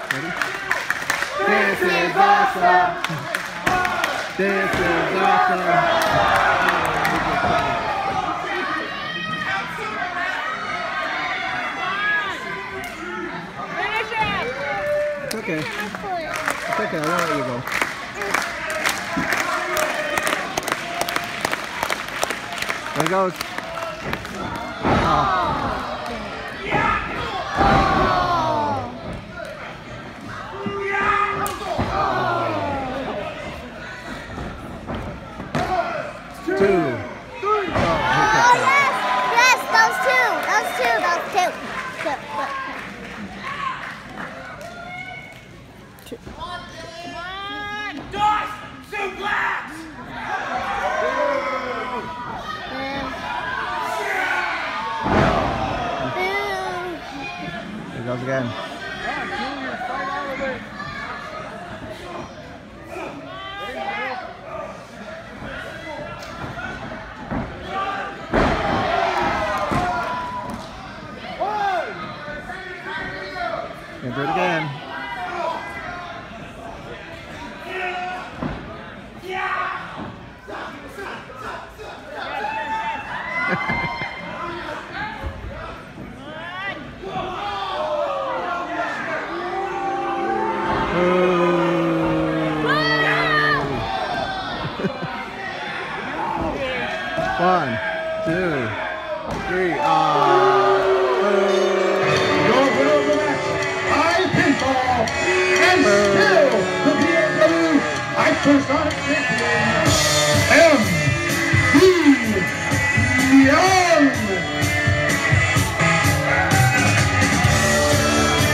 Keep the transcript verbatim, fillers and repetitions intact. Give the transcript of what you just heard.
Ready? This is awesome. This is awesome. Finish it. It's okay. It's okay. I won't let you go. There it goes. Oh. Two. Three. Oh, Oh yes, yes, those two, those two, those two. Two. Two. One. Dust. Suplex. There it goes again. And do it again. One, two, three. Ah. Your winner of the match, I Pinball, and still the B M W Hypersonic Champion.